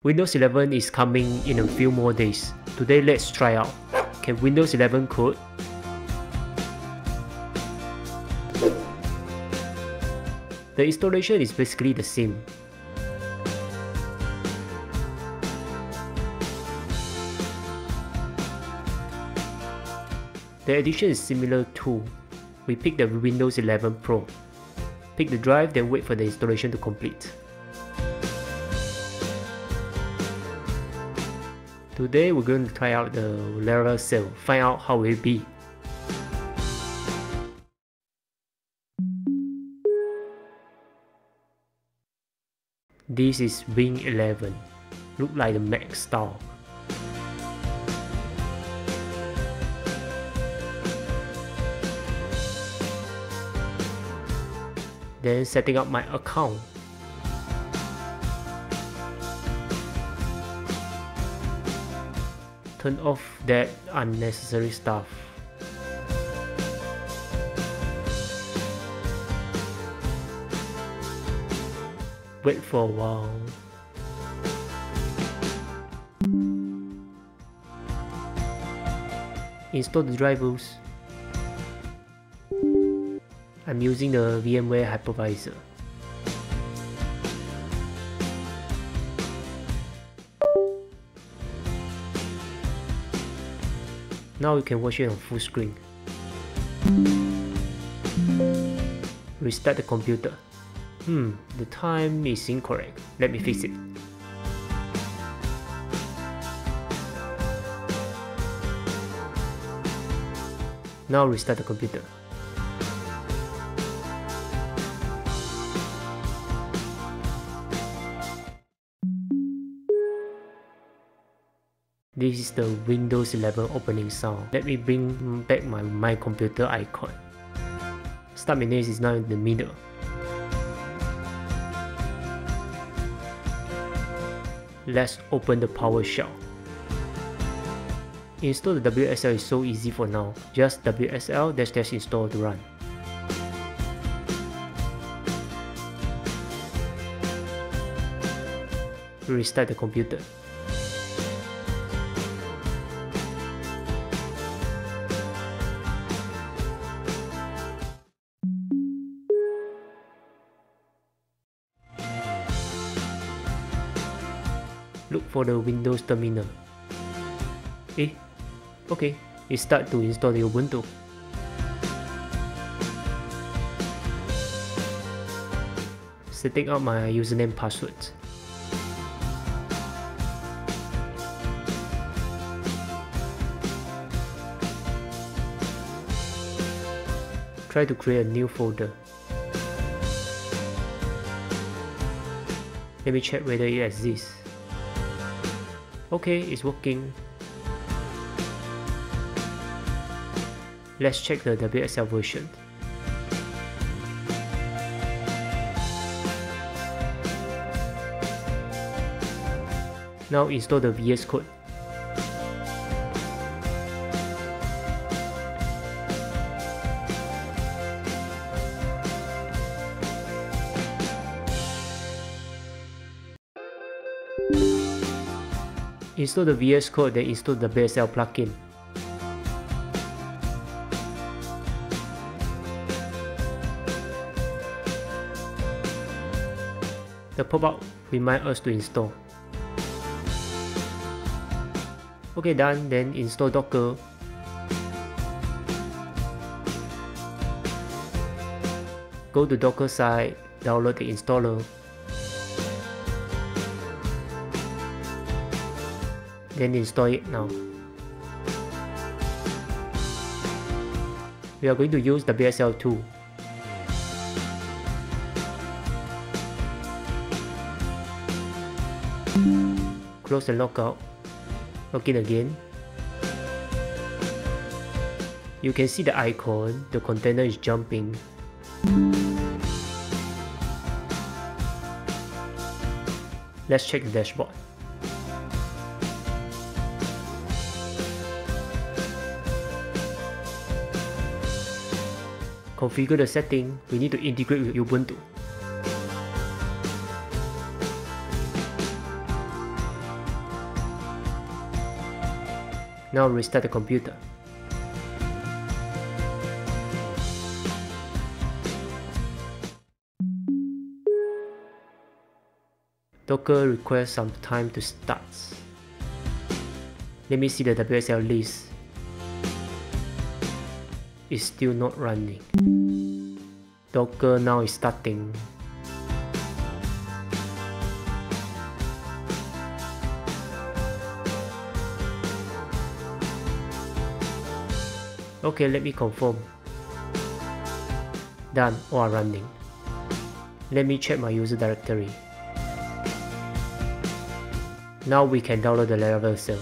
Windows 11 is coming in a few more days. Today let's try out. Can Windows 11 code? The installation is basically the same. The addition is similar too. We pick the Windows 11 Pro. Pick the drive, then wait for the installation to complete. Today we're going to try out the Laravel Sail, find out how it will be. This is Win11, look like the Mac style. Then setting up my account. Turn off that unnecessary stuff. Wait for a while. Install the drivers. I'm using the VMware hypervisor. Now you can watch it on full screen. Restart the computer. The time is incorrect. Let me fix it. Now restart the computer. This is the Windows 11 opening sound. Let me bring back my computer icon. Start menu is now in the middle. Let's open the PowerShell. Install the WSL is so easy for now. Just WSL -- install to run. Restart the computer. Look for the Windows terminal. Okay, it starts to install the Ubuntu. Setting up my username password. Try to create a new folder. Let me check whether it exists. Okay, it's working. Let's check the WSL version. Now install the VS Code. Install the VS Code, then install the WSL plugin. The pop-up reminds us to install. Okay, done. Then install Docker. Go to Docker site, download the installer. Then install it now. We are going to use the WSL tool. Close and log out. Log in again. You can see the icon, the container is jumping. Let's check the dashboard. Configure the setting. We need to integrate with Ubuntu. Now restart the computer. Docker requires some time to start. Let me see the WSL list. It's still not running. Docker now is starting. Okay, let me confirm. Done, all are running. Let me check my user directory. Now we can download the Laravel Sail.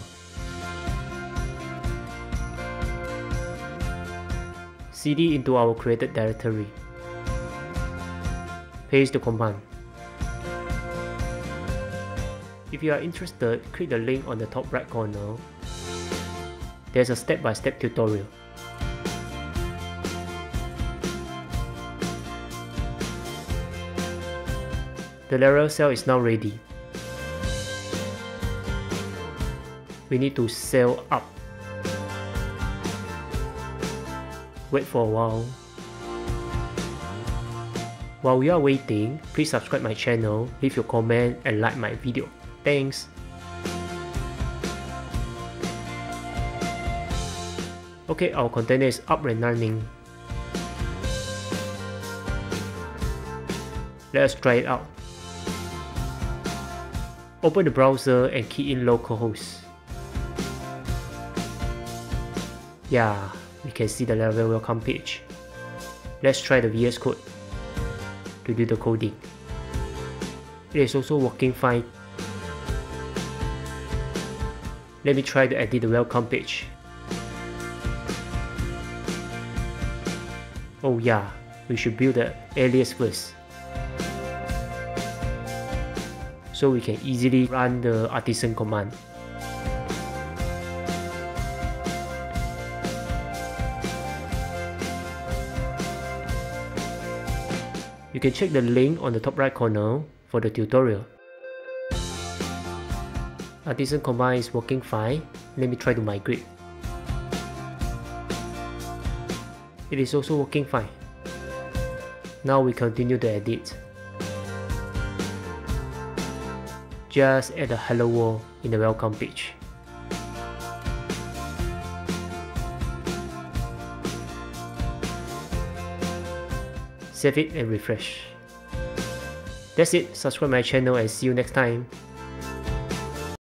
cd into our created directory. Paste the command. If you are interested, click the link on the top right corner. There's a step-by-step tutorial. The Laravel Sail is now ready. We need to sail up. Wait for a while. While we are waiting, please subscribe my channel, leave your comment and like my video. Thanks! Okay, our container is up and running. Let's try it out. Open the browser and key in localhost. Yeah, we can see the Laravel welcome page. Let's try the VS Code to do the coding. It is also working fine. Let me try to edit the welcome page. Oh yeah, we should build the alias first, so we can easily run the artisan command. You can check the link on the top right corner for the tutorial. Artisan command is working fine. Let me try to migrate. It is also working fine. Now we continue to edit. Just add a hello world in the welcome page. Save it and refresh. That's it. Subscribe my channel and see you next time.